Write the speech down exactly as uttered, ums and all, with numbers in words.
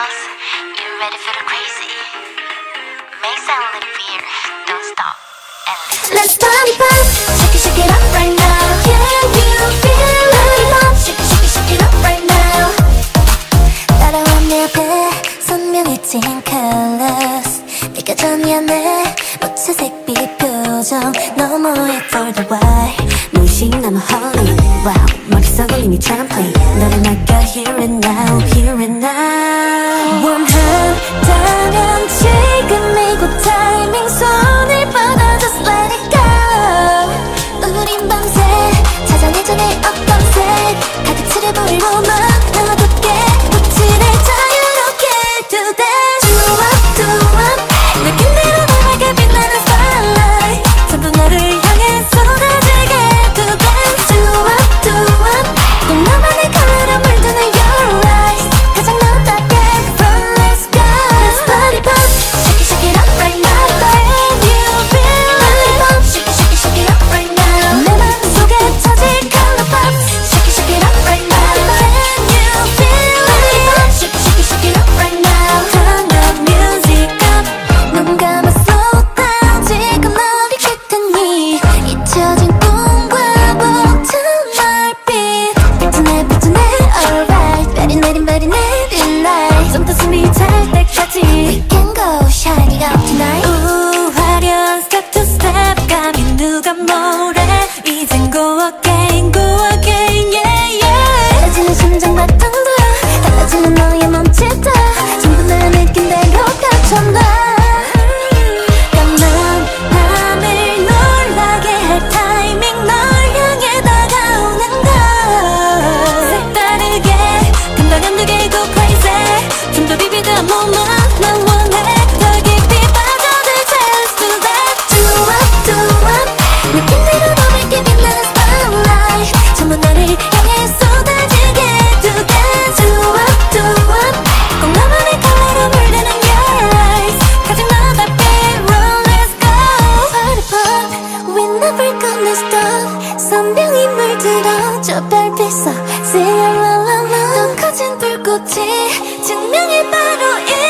girls, you ready for the crazy? Make sound a little weird, don't stop and listen. Let's party pop, shake it, shake it up right now. Can you feel it? Party pop, shake it, shake it, shake it up right now. 따라와 내 앞에 선명해진 colors. 네가 전이야 내 무채색빛 표정 너무 예뻐 the way. 무식 너무 holy, wow. 머릿속은 이미 trampoline. 너를 맡겨 here and now, here and now. 원한다면 지금 이곳 타이밍 손을 뻗어 just let it go. 우린 밤새 찾아내자 내 어떤 색 가득 칠해 보일 woman 너답게 빛을 자유롭게 do that. Do up, do up 느낌대로 너에게 빛나는 spotlight 전부 너를 향해 쏟아지게 do that. Do up, do up 또 너만의 컬러로 물드는 your eyes 가장 너답게 run let's go. Let's party pop shake it shake it up right now. Can you feel it? Party pop shake it shake it shake it up right now. 내 맘속에 터질 color pop shake it shake it up right now. Can you feel it? Party pop shake it shake it shake it up right now. Turn the music up 눈 감아 slow down 지금 어디 있겠니 잊혀진 꿈과 벅찬 날빛 뱉어내 뱉어내 alright very 내린 very 내린 night 좀 더 숨이 찰 때까지 We can go shining up tonight. 우 화려한 step to step 감히 누가 뭐래 이젠 go again go again yeah yeah. 달라지는 심장 박동도 달라지는 너의 몸짓도 전부 다 느낀 대로 펼쳐놔. 까만 밤을 놀라게 할 타이밍 널 향해 다가오는 걸 색다르게 금방 안 되게 go crazy 좀 더 비비드한 moment 난 원해 더 깊이 빠져들 chance to that. Do up, do up 느낌대로 너에게 빛나는 spotlight 전부 너를 향해 쏟아지게 do that. Do up, do up 꼭 너만의 컬러로 물드는 your eyes 가장 너답게 run let's go. Party pop we never gonna stop 선명히 물들어 저 별빛 속 sing la la la 더 커진 불꽃이 증명해 바로 이